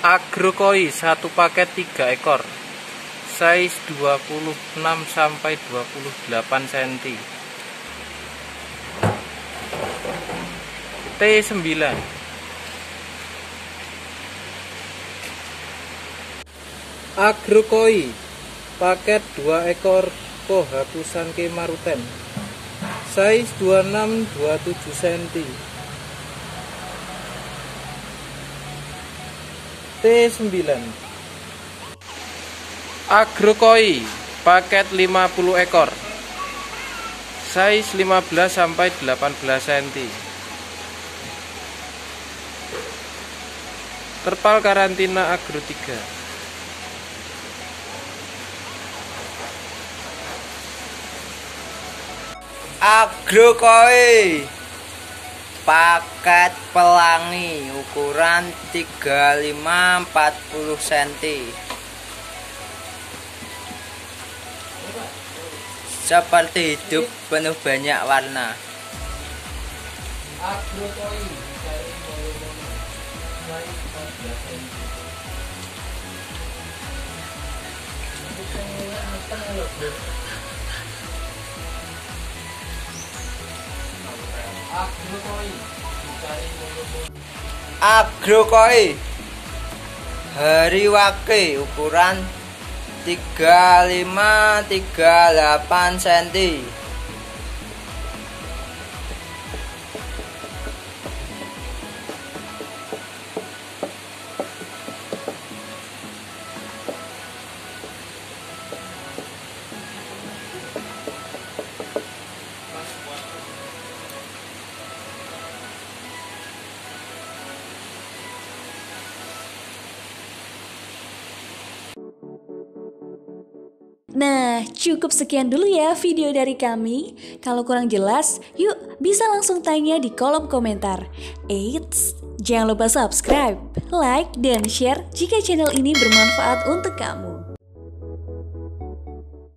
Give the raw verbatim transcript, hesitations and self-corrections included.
Agrokoi satu paket tiga ekor, size dua puluh enam sampai dua puluh delapan sentimeter. T sembilan. Agrokoi paket dua ekor Kohaku Sanke Maruten, size dua puluh enam sampai dua puluh tujuh sentimeter. T sembilan. Agrokoi paket lima puluh ekor, size lima belas sampai delapan belas sentimeter. Terpal karantina Agro tiga. Agrokoi paket pelangi ukuran tiga puluh lima sampai empat puluh sentimeter. Seperti hidup penuh banyak warna. Agrokoi Agrokoi Hariwake ukuran tiga puluh lima sampai tiga puluh delapan sentimeter. Nah, cukup sekian dulu ya video dari kami. Kalau kurang jelas, yuk bisa langsung tanya di kolom komentar. Eits, jangan lupa subscribe, like, dan share jika channel ini bermanfaat untuk kamu.